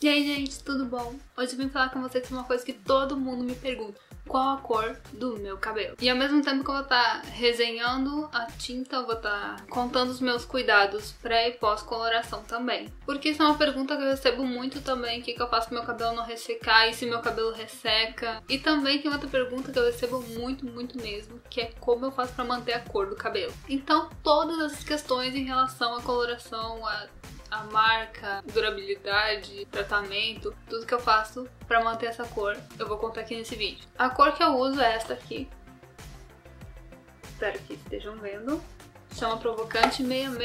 E aí, gente, tudo bom? Hoje eu vim falar com vocês sobre uma coisa que todo mundo me pergunta: qual a cor do meu cabelo? E ao mesmo tempo que eu vou estar resenhando a tinta, eu vou estar contando os meus cuidados pré e pós coloração também. Porque isso é uma pergunta que eu recebo muito também: o que eu faço pro meu cabelo não ressecar e se meu cabelo resseca. E também tem outra pergunta que eu recebo muito mesmo, que é como eu faço pra manter a cor do cabelo. Então todas essas questões em relação à coloração, a marca, durabilidade, tratamento, tudo que eu faço pra manter essa cor, eu vou contar aqui nesse vídeo. A cor que eu uso é esta aqui. Espero que estejam vendo. Chama Provocante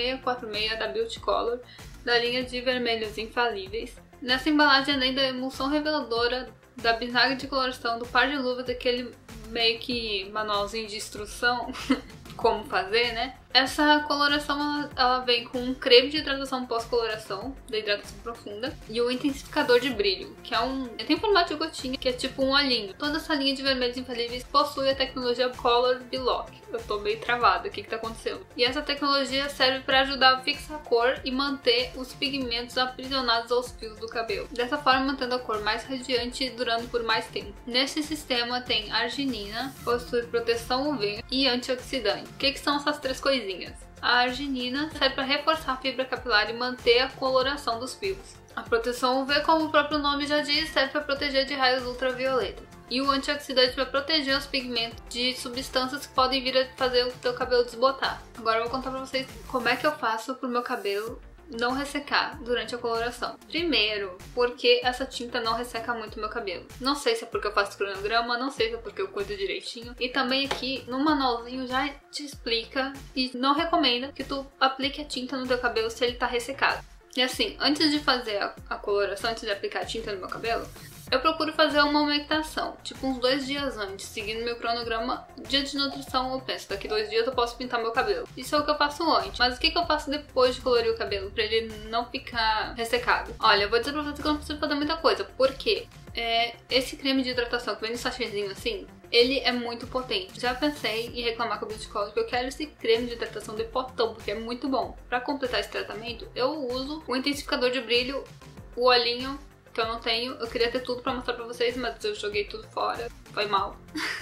6646 da Beauty Color, da linha de vermelhos infalíveis. Nessa embalagem, além da emulsão reveladora, da bisnaga de coloração, do par de luvas, daquele meio que manualzinho de instrução como fazer, né? Essa coloração ela vem com um creme de hidratação pós-coloração, da hidratação profunda, e o intensificador de brilho, que tem um formato de gotinha, que é tipo um olhinho. Toda essa linha de vermelhos infalíveis possui a tecnologia Color Lock. Eu tô meio travada, o que tá acontecendo? E essa tecnologia serve para ajudar a fixar a cor e manter os pigmentos aprisionados aos fios do cabelo. Dessa forma, mantendo a cor mais radiante e durando por mais tempo. Nesse sistema tem arginina, possui proteção UV e antioxidante. O que são essas três coisinhas? A arginina serve para reforçar a fibra capilar e manter a coloração dos fios. A proteção UV, como o próprio nome já diz, serve para proteger de raios ultravioleta. E o antioxidante para proteger os pigmentos de substâncias que podem vir a fazer o teu cabelo desbotar. Agora eu vou contar pra vocês como é que eu faço pro meu cabelo não ressecar durante a coloração. Primeiro, porque essa tinta não resseca muito o meu cabelo. Não sei se é porque eu faço cronograma, não sei se é porque eu cuido direitinho. E também aqui no manualzinho já te explica e não recomenda que tu aplique a tinta no teu cabelo se ele tá ressecado. E assim, antes de fazer a coloração, antes de aplicar a tinta no meu cabelo, eu procuro fazer uma umectação, tipo uns 2 dias antes, seguindo meu cronograma. Dia de nutrição, eu penso, daqui 2 dias eu posso pintar meu cabelo. Isso é o que eu faço antes. Mas o que eu faço depois de colorir o cabelo, pra ele não ficar ressecado? Olha, eu vou dizer pra vocês que eu não preciso fazer muita coisa. Por quê? Esse creme de hidratação que vem no sachêzinho assim, ele é muito potente. Já pensei em reclamar com a Beauty Color, porque eu quero esse creme de hidratação de potão, porque é muito bom. Pra completar esse tratamento, eu uso o intensificador de brilho, o olhinho, que eu não tenho. Eu queria ter tudo pra mostrar pra vocês, mas eu joguei tudo fora. Foi mal.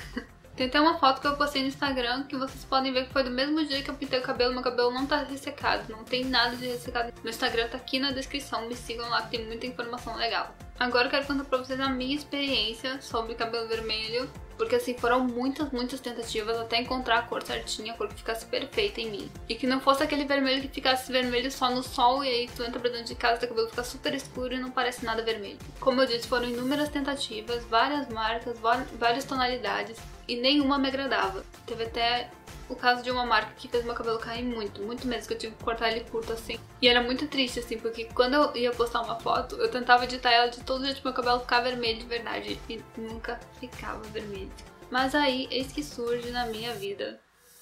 Tem até uma foto que eu postei no Instagram que vocês podem ver que foi do mesmo dia que eu pintei o cabelo. Meu cabelo não tá ressecado, não tem nada de ressecado. Meu Instagram tá aqui na descrição, me sigam lá que tem muita informação legal. Agora eu quero contar pra vocês a minha experiência sobre cabelo vermelho, porque assim, foram muitas tentativas até encontrar a cor certinha, a cor que ficasse perfeita em mim. E que não fosse aquele vermelho que ficasse vermelho só no sol e aí tu entra pra dentro de casa e teu cabelo fica super escuro e não parece nada vermelho. Como eu disse, foram inúmeras tentativas, várias marcas, várias tonalidades e nenhuma me agradava. Teve até o caso de uma marca que fez meu cabelo cair muito mesmo, que eu tive que cortar ele curto assim. E era muito triste assim, porque quando eu ia postar uma foto, eu tentava editar ela de todo jeito pro meu cabelo ficar vermelho de verdade e nunca ficava vermelho. Mas aí, eis que surge na minha vida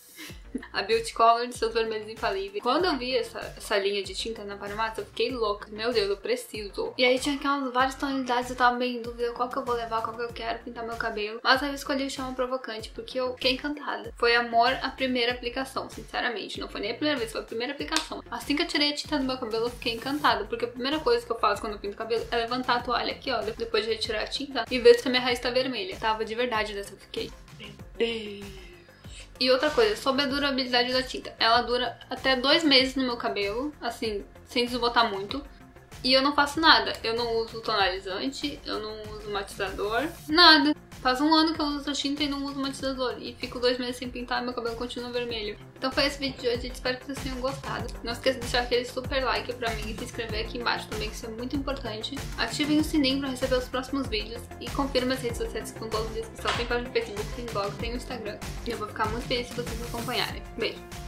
a Beauty Color de seus vermelhos infalíveis. Quando eu vi essa linha de tinta na farmácia, eu fiquei louca. Meu Deus, eu preciso. E aí tinha aquelas várias tonalidades, eu tava meio em dúvida qual que eu vou levar, qual que eu quero pintar meu cabelo. Mas aí eu escolhi o Chama Provocante, porque eu fiquei encantada. Foi amor à primeira aplicação, sinceramente. Não foi nem a primeira vez, foi a primeira aplicação. Assim que eu tirei a tinta do meu cabelo, eu fiquei encantada. Porque a primeira coisa que eu faço quando eu pinto o cabelo é levantar a toalha aqui, ó, depois de retirar a tinta, e ver se a minha raiz tá vermelha. Tava de verdade dessa, eu fiquei. Meu Deus. E outra coisa, sobre a durabilidade da tinta. Ela dura até 2 meses no meu cabelo, assim, sem desbotar muito. E eu não faço nada. Eu não uso tonalizante, eu não uso matizador, nada. Faz 1 ano que eu uso essa tinta e não uso matizador. E fico 2 meses sem pintar e meu cabelo continua vermelho. Então foi esse vídeo de hoje, espero que vocês tenham gostado. Não esqueça de deixar aquele super like pra mim e se inscrever aqui embaixo também, que isso é muito importante. Ativem o sininho pra receber os próximos vídeos. E confiram minhas redes sociais que estão todas na descrição. Tem página no Facebook, tem blog, tem o Instagram. E eu vou ficar muito feliz se vocês me acompanharem. Beijo!